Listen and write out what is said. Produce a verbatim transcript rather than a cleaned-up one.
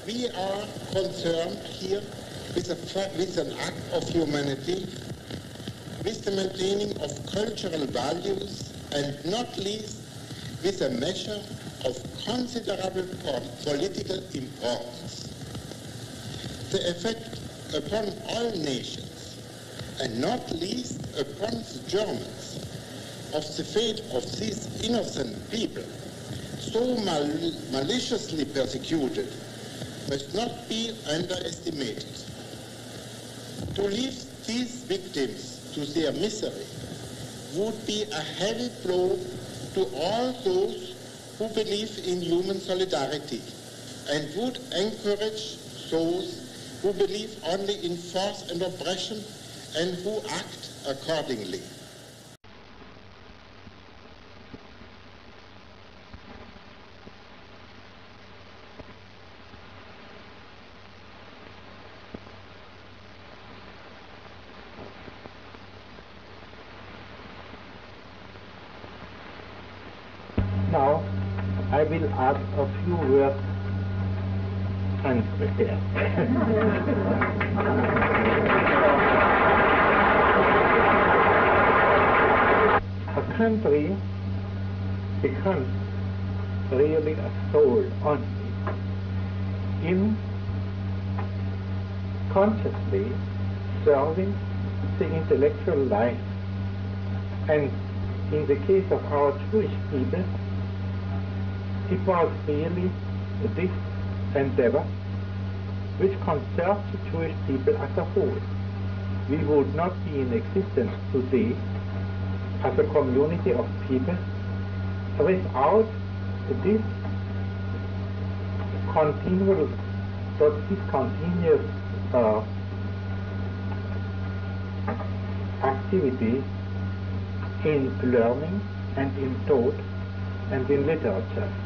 we are concerned here with, a, with an act of humanity, with the maintaining of cultural values, and not least with a measure of considerable political importance. The effect upon all nations, and not least upon the Germans, of the fate of these innocent people, so mal maliciously persecuted, must not be underestimated. To leave these victims to their misery would be a heavy blow to all those who believe in human solidarity and would encourage those who believe only in force and oppression and who act accordingly. Now, I will add a few words unprepared. A country becomes really a soul only in consciously serving the intellectual life. And in the case of our Jewish people, it was really this endeavor which concerns the Jewish people as a whole. We would not be in existence today as a community of people without this continual, this continuous uh, activity in learning and in thought and in literature.